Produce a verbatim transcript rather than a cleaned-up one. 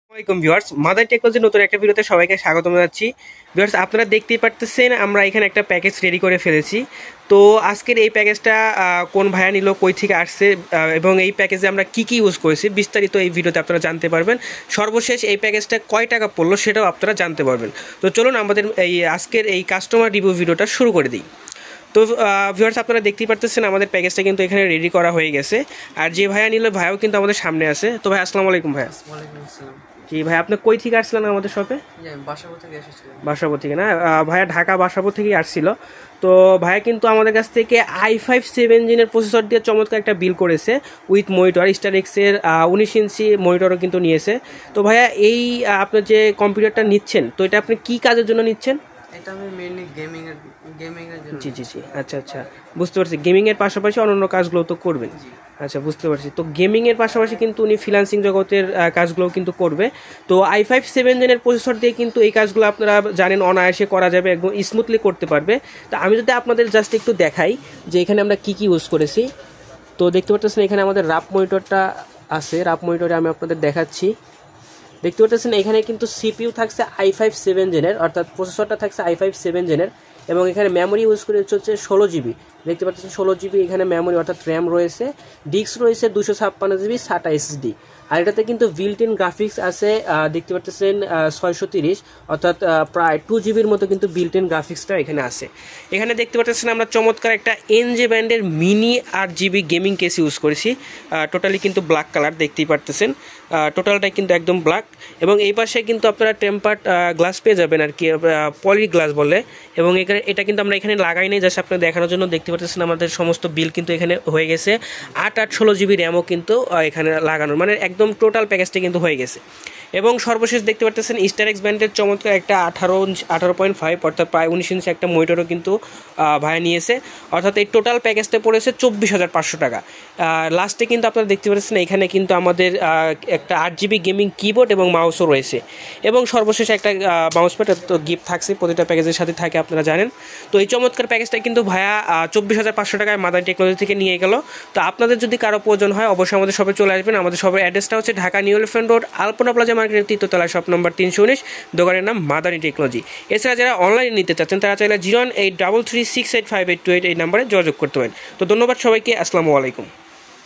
আসসালামাইকুম viewers, mother টেকনোলজির নতুন একটা ভিডিওতে সবাইকে স্বাগতম জানাচ্ছি। ভিউয়ার্স, আপনারা দেখতেই পারতেছেন আমরা এখানে একটা প্যাকেজ রেডি করে ফেলেছি। তো আজকের এই প্যাকেজটা কোন ভাইয়া নিল, কই থেকে আসছে এবং এই প্যাকেজে আমরা কি কি ইউজ করেছি বিস্তারিত এই ভিডিওতে আপনারা জানতে পারবেন। সর্বশেষ এই প্যাকেজটা কয় টাকা পড়লো সেটাও আপনারা জানতে পারবেন। তো চলুন আমাদের এই আজকের এই কাস্টমার রিভিউ ভিডিওটা শুরু করে দিই। তো ভিউয়ার্স, আপনারা দেখতেই পারতেছেন আমাদের প্যাকেজটা কিন্তু এখানে রেডি করা হয়ে গেছে। আর যে ভাইয়া নিল ভাইয়াও কিন্তু আমাদের সামনে আছে। তো ভাই আসসালামু আলাইকুম। ভাইয়া ওয়ালাইকুম আসসালাম। জি ভাই, আপনি কই থেকে আসছিলেন আমাদের শপে? বাসাবো থেকে এসেছিলাম। বাসাবো থেকে না ভাইয়া, ঢাকা বাসাবো থেকেই আসছিল। তো ভাইয়া কিন্তু আমাদের কাছ থেকে আই ফাইভ সেভেন জিনের প্রসেসর দিয়ে চমৎকার একটা বিল করেছে উইথ মনিটর, স্টার এক্সের উনিশ ইঞ্চি মনিটরও কিন্তু নিয়েছে। তো ভাইয়া এই আপনার যে কম্পিউটারটা নিচ্ছেন, তো এটা আপনি কি কাজের জন্য নিচ্ছেন? এটা আমি মেইনলি গেমিং এর গেমিং এর জন্য। জি জি জি আচ্ছা আচ্ছা, বুঝতে পারছি। গেমিংয়ের পাশাপাশি অন্যান্য কাজগুলো তো করবেন। আচ্ছা, বুঝতে পারছি। তো গেমিংয়ের পাশাপাশি কিন্তু উনি ফ্রিল্যান্সিং জগতের কাজগুলোও কিন্তু করবে। তো আই ফাইভ সেভেন জেনের প্রসেসর দিয়ে কিন্তু এই কাজগুলো আপনারা জানেন অনায়াসে করা যাবে, একদম স্মুথলি করতে পারবে। তো আমি যদি আপনাদের জাস্ট একটু দেখাই যে এখানে আমরা কী কী ইউজ করেছি। তো দেখতে পাচ্ছেন এখানে আমাদের রাপ মনিটরটা আছে। রাপ মনিটরে আমি আপনাদের দেখাচ্ছি। দেখতে পাচ্ছেন এখানে কিন্তু সিপিইউ থাকছে আই ফাইভ সেভেন জেনের, অর্থাৎ প্রসেসরটা থাকছে আই ফাইভ সেভেন জেনের, এবং এখানে মেমোরি ইউজ করে হচ্ছে ষোলো জিবি। দেখতে পাচ্ছেন ষোলো জিবি এখানে মেমোরি অর্থাৎ র্যাম রয়েছে। ডিস্ক রয়েছে দুশো ছাপ্পান্ন জিবি সাটা এসএসডি। আর এটাতে কিন্তু বিল্ট ইন গ্রাফিক্স আছে, দেখতে পাচ্ছেন ছয়শো তিরিশ, অর্থাৎ প্রায় টু জিবির মতো কিন্তু বিল্ট ইন গ্রাফিক্সটা এখানে আছে। এখানে দেখতে পাচ্ছেন আমরা চমৎকার একটা এনজে ব্র্যান্ডের মিনি আট জিবি গেমিং কেস ইউজ করেছি। টোটালি কিন্তু ব্ল্যাক কালার, দেখতেই পারতেছেন টোটালটাই কিন্তু একদম ব্ল্যাক। এবং এই পাশে কিন্তু আপনারা টেম্পার্ড গ্লাস পেয়ে যাবেন আর কি, পলি গ্লাস বলে। এবং এখানে এটা কিন্তু আমরা এখানে লাগাই নেই, জাস্ট আপনার দেখানোর জন্য। দেখতে পাচ্ছেন আমাদের সমস্ত বিল কিন্তু এখানে হয়ে গেছে। আট আট ষোলো জিবি র্যামও কিন্তু এখানে লাগানোর, মানে একদম টোটাল প্যাকেজটা কিন্তু হয়ে গেছে। এবং সর্বশেষ দেখতে পাচ্ছেন স্টার এক্স ব্র্যান্ডের চমৎকার একটা আঠারো আঠারো পয়েন্ট ফাইভ অর্থাৎ প্রায় উনিশ ইঞ্চি একটা মনিটরও কিন্তু ভাইয়া নিয়েছে। অর্থাৎ এই টোটাল প্যাকেজটা পড়েছে চব্বিশ হাজার পাঁচশো টাকা। লাস্টে কিন্তু আপনারা দেখতে পাচ্ছেন এখানে কিন্তু আমাদের একটা আট জিবি গেমিং কিবোর্ড এবং মাউসও রয়েছে। এবং সর্বশেষ একটা মাউস প্যাড তো গিফট থাকছে, প্রতিটা প্যাকেজের সাথে থাকে, আপনারা জানেন। তো এই চমৎকার প্যাকেজটা কিন্তু ভাইয়া চব্বিশ হাজার পাঁচশো টাকায় মাদার টেকনোলজি থেকে নিয়ে গেল। তো আপনাদের যদি কারো প্রয়োজন হয় অবশ্যই আমাদের শপে চলে আসবেন। আমাদের শপের অ্যাড্রেসটা হচ্ছে Dhaka new elephant road, Alpana plaza মার্কেটের তৃতীয়তলা, শপ নম্বর তিনশো উনিশ, দোকানের নাম মাদারি টেকনোলজি। এছাড়া যারা অনলাইনে নিতে চাচ্ছেন তারা চাইলে zero one eight double three six eight five eight two eight এই নাম্বারে যোগাযোগ করতে পারেন। তো ধন্যবাদ সবাইকে, আসসালামু আলাইকুম।